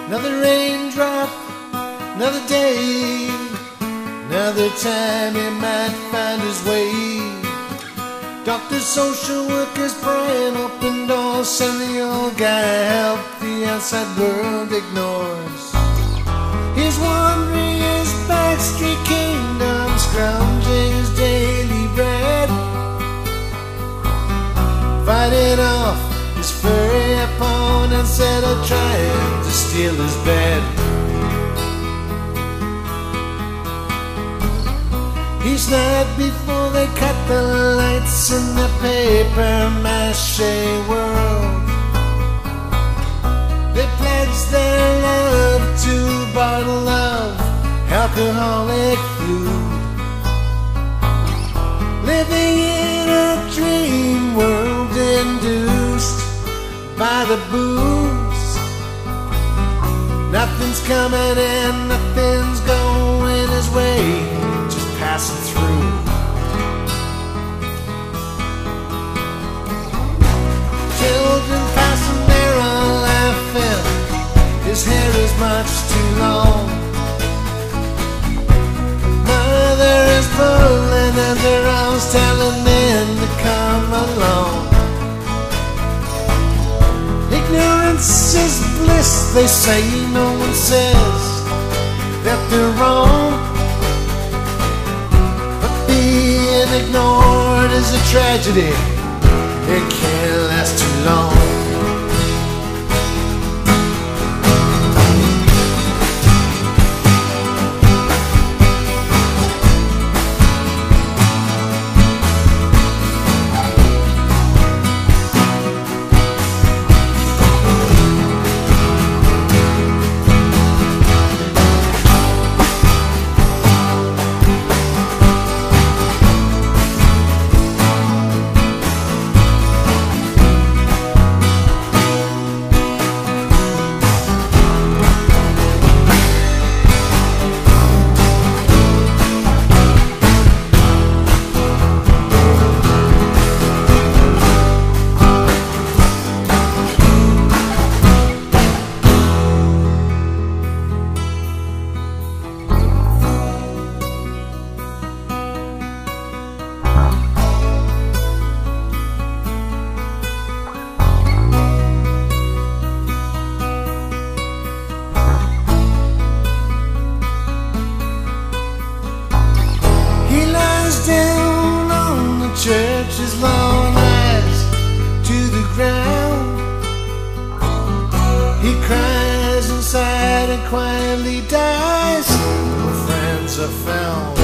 Another raindrop, another day, another time he might find his way. Doctors, social workers, praying open doors, send the old guy help the outside world ignores. He's wandering his backstreet kingdom, scrounging his daily bread, fighting off his furry opponent instead of trying to steal his bed. He's not before they cut the lights in the paper-mache world. They pledge their love to a bottle of alcoholic fluid, living in a dream world induced by the booze. Nothing's coming in, nothing's going his way, just passing through. Children passing there all laughing, his hair is much too long. Mother is pulling at their arms, telling them to come along. Ignorance is bliss, they say. No one says that they're wrong, but being ignored is a tragedy. It can't last too long. Down on the church's lawn, eyes to the ground. He cries inside and quietly dies. No friends are found.